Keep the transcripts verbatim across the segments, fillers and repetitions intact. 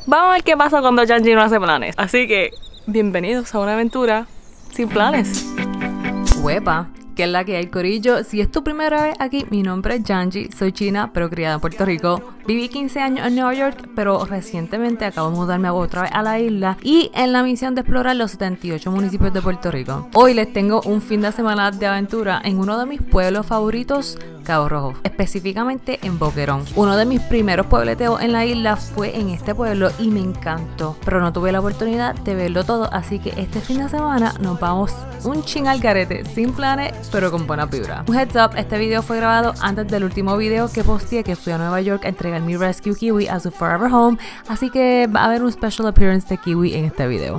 Vamos a ver qué pasa cuando Janji no hace planes. Así que, bienvenidos a una aventura sin planes. Huepa, que es la que hay, corillo. Si es tu primera vez aquí, mi nombre es Janji, soy china, pero criada en Puerto Rico. Viví quince años en Nueva York, pero recientemente acabo de mudarme otra vez a la isla y en la misión de explorar los setenta y ocho municipios de Puerto Rico. Hoy les tengo un fin de semana de aventura en uno de mis pueblos favoritos, Cabo Rojo, específicamente en Boquerón. Uno de mis primeros puebleteos en la isla fue en este pueblo y me encantó, pero no tuve la oportunidad de verlo todo, así que este fin de semana nos vamos un chin al garete, sin planes, pero con buena vibra. Un heads up, este video fue grabado antes del último video que posteé, que fui a Nueva York a entregar mi Rescue Kiwi a su Forever Home, así que va a haber un special appearance de Kiwi en este video.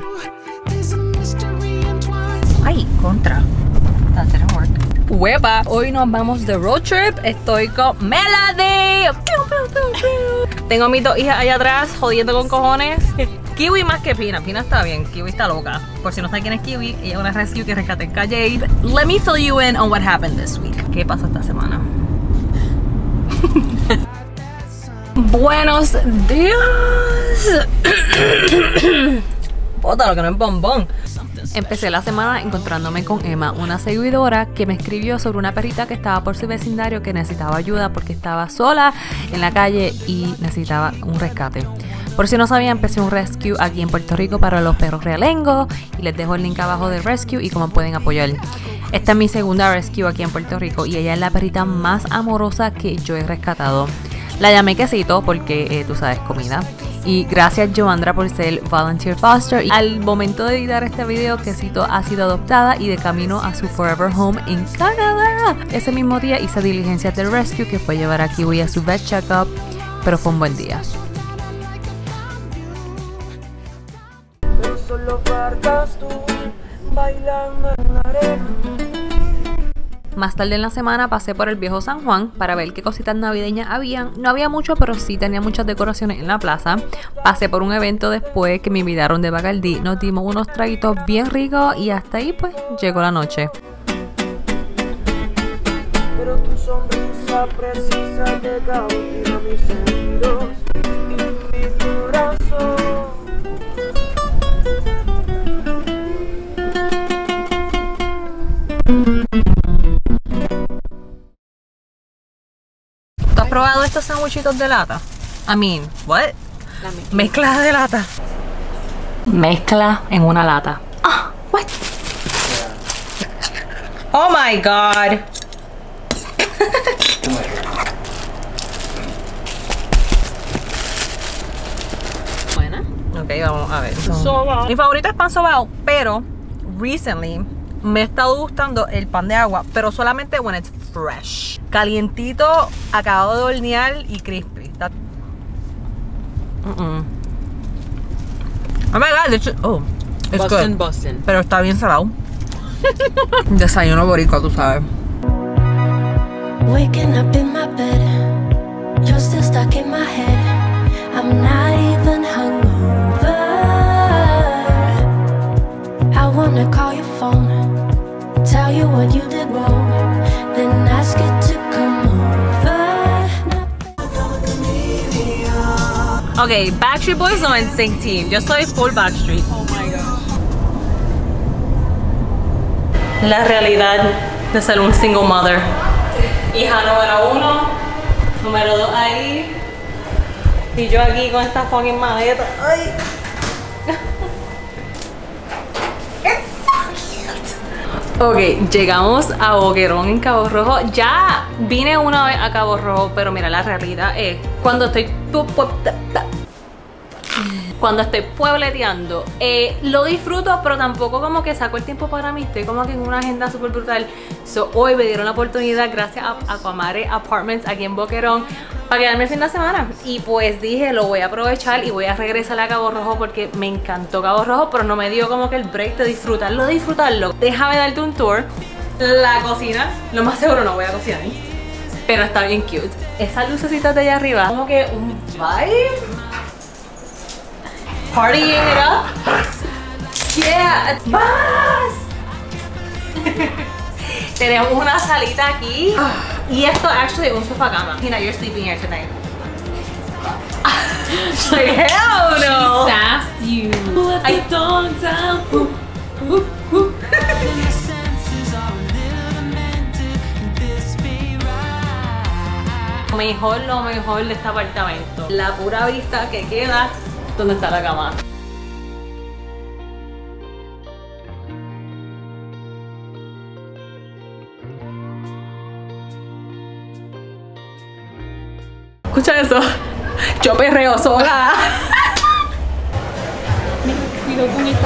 Ay, contra. That didn't work. Huepa, hoy nos vamos de road trip. Estoy con Melody. Tengo a mis dos hijas allá atrás jodiendo con cojones. Kiwi más que Pina. Pina está bien, Kiwi está loca. Por si no saben quién es Kiwi, ella es una rescue que rescaté en Calle. Let me fill you in on what happened this week. ¿Qué pasó esta semana? Buenos días. Bota lo que no es bombón. Empecé la semana encontrándome con Emma, una seguidora que me escribió sobre una perrita que estaba por su vecindario que necesitaba ayuda porque estaba sola en la calle y necesitaba un rescate. Por si no sabían, empecé un rescue aquí en Puerto Rico para los perros realengos y les dejo el link abajo de rescue y cómo pueden apoyar. Esta es mi segunda rescue aquí en Puerto Rico y ella es la perrita más amorosa que yo he rescatado. La llamé Quesito porque eh, tú sabes, comida. Y gracias Joandra por ser volunteer foster. Y al momento de editar este video, Quesito ha sido adoptada y de camino a su Forever Home en Canadá. Ese mismo día hice diligencias del rescue, que fue llevar a Kiwi a su vet checkup, pero fue un buen día. Solo faltas tú bailando en la arena. Más tarde en la semana pasé por el viejo San Juan para ver qué cositas navideñas habían. No había mucho, pero sí tenía muchas decoraciones en la plaza. Pasé por un evento después que me invitaron de Bacardí. Nos dimos unos traguitos bien ricos y hasta ahí pues llegó la noche. Pero tu sonrisa precisa te cautiva mis sentidos y mi corazón. ¿Has probado estos sandwichitos de lata? I mean, what? Mezcla de lata. Mezcla en una lata. Ah, oh, what? Oh my god. Buena. Ok, vamos a ver. So, mi favorito es pan sobao, pero recently me he estado gustando el pan de agua, pero solamente when it's fresh. Calientito, acabado de hornear y crispy. That... Uh -uh. Oh my god, it's, oh, it's Boston, good. Boston. Pero está bien salado. Desayuno boricua, tú sabes. Waking up in my bed, you're still stuck in my head. I'm not even hungover. I wanna call your phone, tell you what you did wrong, then ask you to come over. Okay, Backstreet Boys o N Sync Team. Yo soy full Backstreet. Oh my gosh. La realidad de ser un single mother. Hija número uno, número dos ahí, y yo aquí con esta fucking maleta. Ay. Ok, llegamos a Boquerón en Cabo Rojo. Ya vine una vez a Cabo Rojo, pero mira, la realidad es cuando estoy cuando estoy puebleteando, eh, lo disfruto, pero tampoco como que saco el tiempo para mí. Estoy como que en una agenda súper brutal. So, hoy me dieron la oportunidad, gracias a Aquamare Apartments aquí en Boquerón, para quedarme el fin de semana. Y pues dije, lo voy a aprovechar y voy a regresar a Cabo Rojo porque me encantó Cabo Rojo, pero no me dio como que el break de disfrutarlo, de disfrutarlo. Déjame darte un tour. La cocina, lo más seguro no voy a cocinar, pero está bien cute. Esas lucecitas de allá arriba, como que un vibe. Partying it up. Yeah, más. Tenemos una salita aquí. Y esto actually es un sofá cama. Tina, you're sleeping here tonight. Like, hell no. mejor, lo mejor de este apartamento. La pura vista que queda donde está la cama. Escucha eso. Yo perreo sola. Mira, mira, puñeta.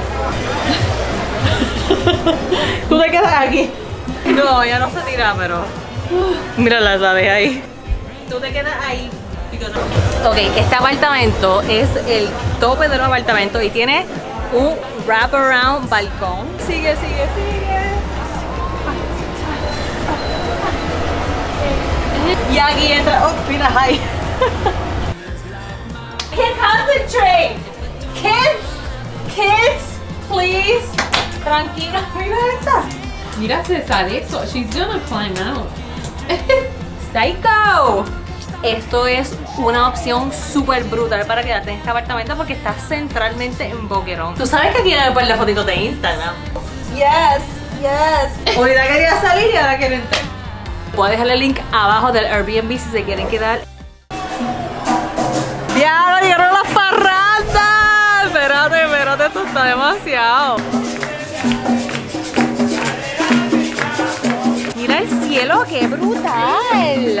Tú te quedas aquí. No, ella no se tira, pero... Mira la llave ahí. Tú te quedas ahí. Ok, este apartamento es el tope de los apartamentos y tiene un wraparound balcón. Sigue, sigue, sigue. Y aquí entra... Oh, mira, ahí. Can't concentrate. Kids, kids, please. Tranquila, mira esta. Mira, se sale eso. She's gonna climb out. Psycho. Esto es una opción súper brutal para quedarte en este apartamento porque está centralmente en Boquerón. Tú sabes que aquí no me ponen las fotitos de Instagram. Yes, yes. Ahorita quería salir y ahora quiero entrar. Voy a dejar el link abajo del Airbnb si se quieren quedar. ¡Diablo! ¡Llegaron las parrandas! Espérate, espérate, esto está demasiado. Mira el cielo, qué brutal.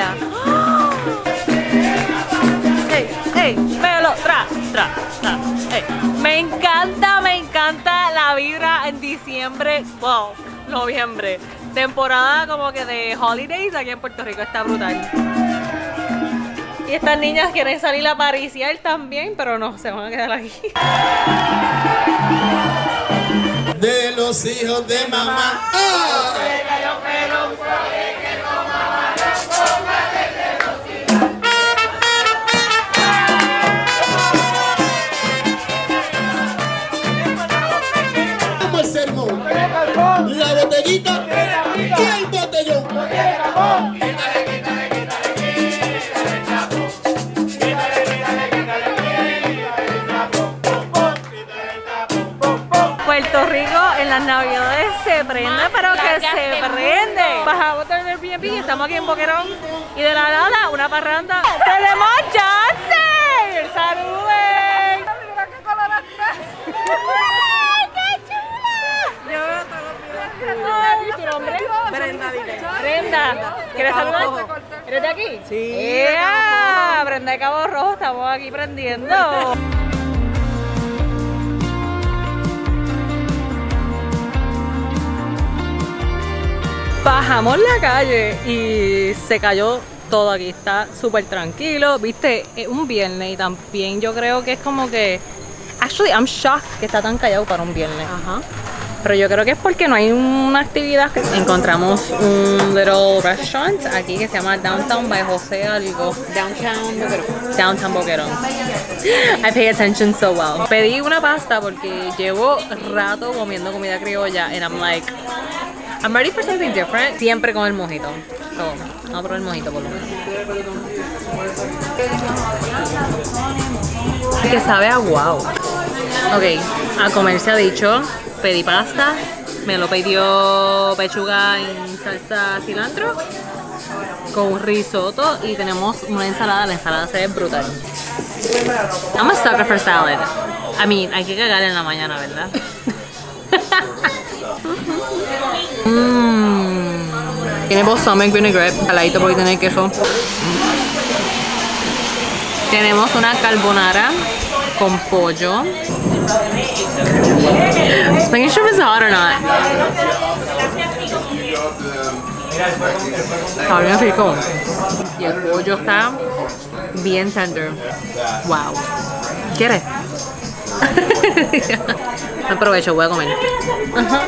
¡Ey, ey! ¡Velo! ¡Tra, tra, tra! Ey. Me encanta, me encanta la vibra en diciembre. Wow, noviembre. Temporada como que de holidays aquí en Puerto Rico está brutal. Y estas niñas quieren salir a pariciar también, pero no, se van a quedar aquí. De los hijos de mamá. ¡Ah! Como el sermón, la botellita y el botellón. Puerto Rico en las navidades se prende, pero que se prende. Bajamos del Airbnb y estamos aquí en Boquerón y de la nada una parranda. ¡Tenemos chance! ¡Saluden! ¡Mira qué color está! ¡Ay, qué chula! Yo veo todos los días. ¿Y tu nombre? Brenda, dile. Brenda, ¿quieres saludar? ¿Eres de aquí? Sí. ¡Yeah! Brenda de Cabo Rojo, estamos aquí prendiendo. Bajamos la calle y se cayó todo aquí, está súper tranquilo, viste, es un viernes y también yo creo que es como que... Actually, I'm shocked que está tan callado para un viernes. Ajá. Pero yo creo que es porque no hay una actividad. Encontramos un little restaurant aquí que se llama Downtown by José algo. Downtown Boquerón. Downtown Boquerón. I pay attention so well. Pedí una pasta porque llevo rato comiendo comida criolla and I'm like... I'm ready for something different. Siempre con el mojito. So, vamos a probar el mojito por lo menos. Que sabe a wow. Ok, a comer se ha dicho. Pedí pasta. Me lo pidió pechuga en salsa cilantro. Con un risotto. Y tenemos una ensalada. La ensalada se ve brutal. I'm a sucker for salad. I mean, hay que cagar en la mañana, ¿verdad? Mmm. Tiene balsamic vinaigrette, caladito porque tiene queso. Tenemos una carbonara con pollo. Just making sure it's hot or not. Está bien rico. Y el pollo está bien tender. Wow. ¿Quieres? Aprovecho, voy a comer. Ajá.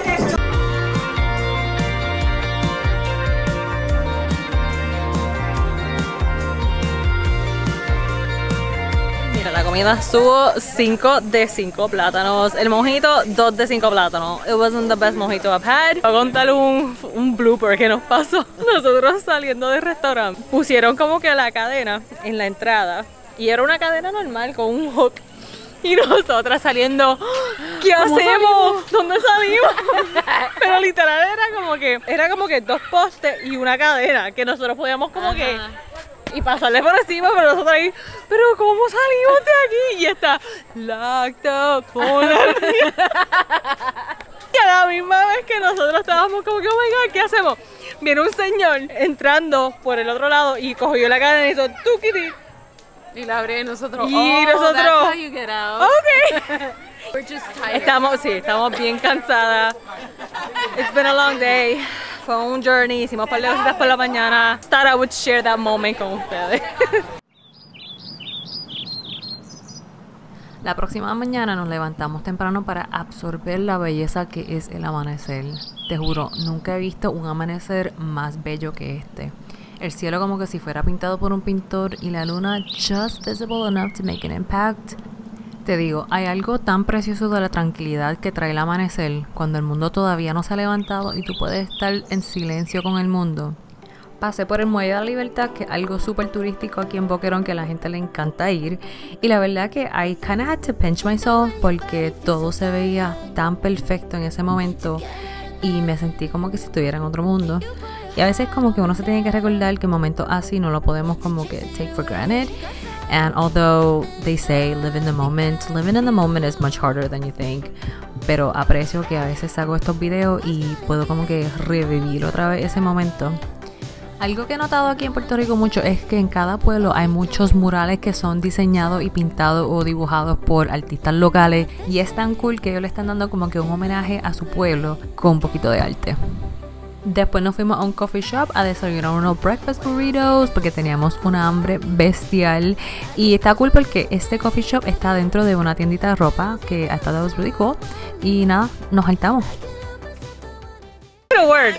Mira, la comida estuvo cinco de cinco plátanos. El mojito, dos de cinco plátanos. It wasn't the best mojito I've had. Voy a contar un, un blooper que nos pasó. Nosotros saliendo del restaurante, pusieron como que la cadena en la entrada. Y era una cadena normal con un hook. Y nosotras saliendo, ¿qué hacemos? Salimos? ¿Dónde salimos? Pero literal era como que era como que dos postes y una cadena que nosotros podíamos como Ajá. que y pasarle por encima, pero nosotros ahí, pero ¿cómo salimos de aquí? Y está lacto con la y a la misma vez que nosotros estábamos como que, oh my God, ¿qué hacemos? Viene un señor entrando por el otro lado y cogió la cadena y hizo tukiti. Y la abrí y nosotros, Y oh, nosotros, that's how you get out. Ok. We're just tired. Estamos, sí, estamos bien cansadas. It's been a long day. Fue un journey, hicimos un par de cositas por la mañana. Thought I would share that moment con ustedes. La próxima mañana nos levantamos temprano para absorber la belleza que es el amanecer. Te juro, nunca he visto un amanecer más bello que este. El cielo como que si fuera pintado por un pintor y la luna just visible enough to make an impact. Te digo, hay algo tan precioso de la tranquilidad que trae el amanecer cuando el mundo todavía no se ha levantado y tú puedes estar en silencio con el mundo. Pasé por el Muelle de la Libertad, que es algo súper turístico aquí en Boquerón que a la gente le encanta ir. Y la verdad que I kind of had to pinch myself porque todo se veía tan perfecto en ese momento y me sentí como que si estuviera en otro mundo. Y a veces como que uno se tiene que recordar que momentos así no lo podemos como que take for granted. And although they say live in the moment, living in the moment is much harder than you think. Pero aprecio que a veces hago estos videos y puedo como que revivir otra vez ese momento. Algo que he notado aquí en Puerto Rico mucho es que en cada pueblo hay muchos murales que son diseñados y pintados o dibujados por artistas locales. Y es tan cool que ellos le están dando como que un homenaje a su pueblo con un poquito de arte. Después nos fuimos a un coffee shop a desayunar unos breakfast burritos porque teníamos una hambre bestial. Y está cool porque este coffee shop está dentro de una tiendita de ropa que ha estado really cool. Y nada, nos saltamos. Word.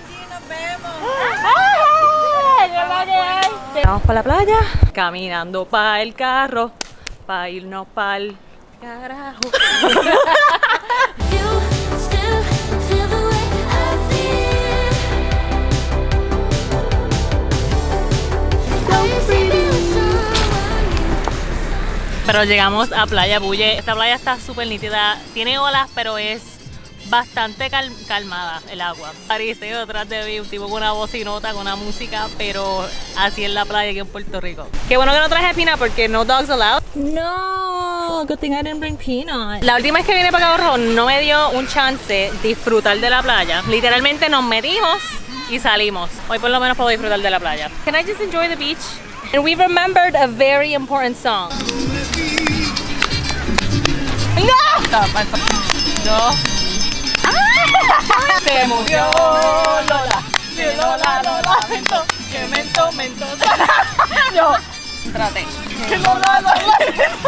Vamos para la playa, caminando para el carro, para irnos para el carajo. Pero llegamos a Playa Bulle. Esta playa está súper nítida, tiene olas, pero es bastante cal calmada el agua. Pariseo detrás de mí, un tipo con una bocinota, con una música, pero así en la playa aquí en Puerto Rico. Qué bueno que no traje Pina porque no dogs allowed. No, good thing I didn't bring Peanut. La última vez que vine para Cabo Rojo no me dio un chance disfrutar de la playa. Literalmente nos metimos y salimos. Hoy por lo menos puedo disfrutar de la playa. Can I just enjoy the beach? And we remembered a very important song. No! Stop, no. Se murió Lola, que Lola lo lamento, que mento, mento. Yo traté. Que Lola lo lamento.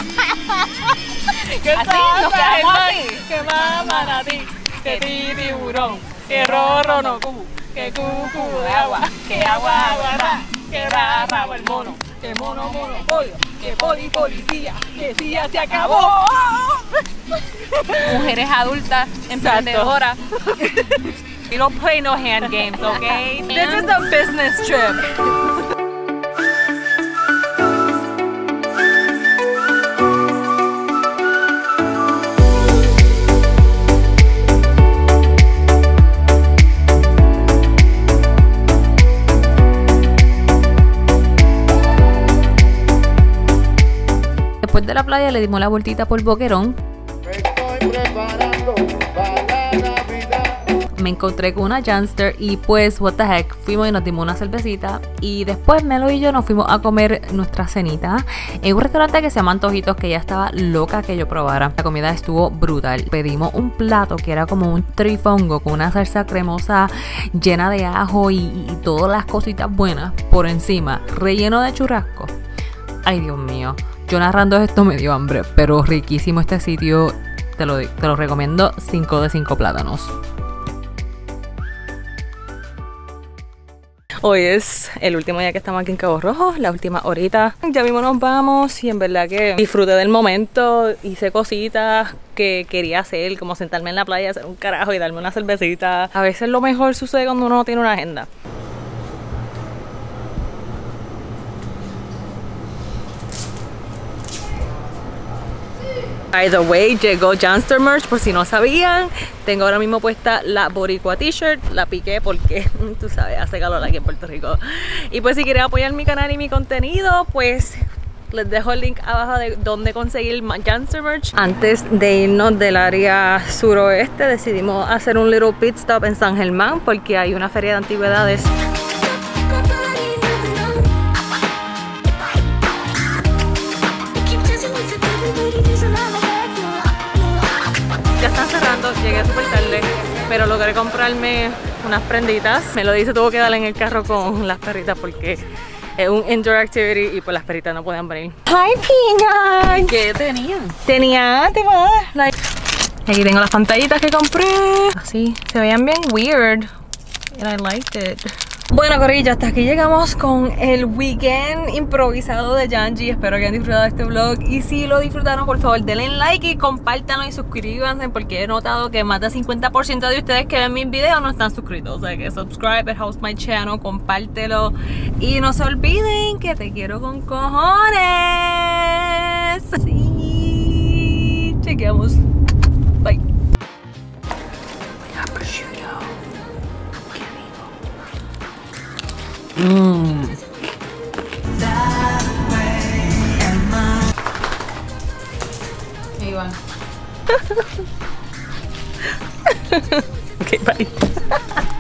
Que así nos quedamos así. Que mamá a ti, que ti tiburón, que rorro no cu, que cucu de agua, que agua agua, que ra rabo el mono, que mono mono pollo, que poli policía, que silla se acabó. Mujeres adultas, emprendedoras. We don't play no hand games, okay? This is a business trip. Después de la playa le dimos la vueltita por Boquerón. Me encontré con una Janster y pues what the heck, fuimos y nos dimos una cervecita y después Melo y yo nos fuimos a comer nuestra cenita en un restaurante que se llama Antojitos, que ya estaba loca que yo probara. La comida estuvo brutal. Pedimos un plato que era como un trifongo con una salsa cremosa llena de ajo y, y todas las cositas buenas por encima, relleno de churrasco. Ay, Dios mío, yo narrando esto me dio hambre, pero riquísimo este sitio, te lo, te lo recomiendo, cinco de cinco plátanos. Hoy es el último día que estamos aquí en Cabo Rojo, la última horita. Ya mismo nos vamos y en verdad que disfruté del momento, hice cositas que quería hacer, como sentarme en la playa, hacer un carajo y darme una cervecita. A veces lo mejor sucede cuando uno no tiene una agenda. By the way, llegó Janster Merch, por si no sabían. Tengo ahora mismo puesta la Boricua t-shirt. La piqué porque, tú sabes, hace calor aquí en Puerto Rico. Y pues si quieren apoyar mi canal y mi contenido, pues les dejo el link abajo de donde conseguir Janster Merch. Antes de irnos del área suroeste, decidimos hacer un little pit stop en San Germán porque hay una feria de antigüedades. Ya están cerrando, llegué súper tarde, pero logré comprarme unas prenditas. Me lo dice, tuvo que darle en el carro con las perritas porque es un indoor activity y pues las perritas no podían venir. ¡Hi, Piña! ¿Qué tenían? Tenía, te va like. Aquí tengo las pantallitas que compré. Así, se veían bien weird. And I liked it. Bueno, corillo, hasta aquí llegamos con el weekend improvisado de Janji. Espero que hayan disfrutado de este vlog. Y si lo disfrutaron, por favor, denle like y compártanlo y suscríbanse, porque he notado que más del cincuenta por ciento de ustedes que ven mis videos no están suscritos. O sea que subscribe, it helps my channel, compártelo. Y no se olviden que te quiero con cojones. Sí, chequeamos. Bye. Mmm. Ahí va. Ok, bye.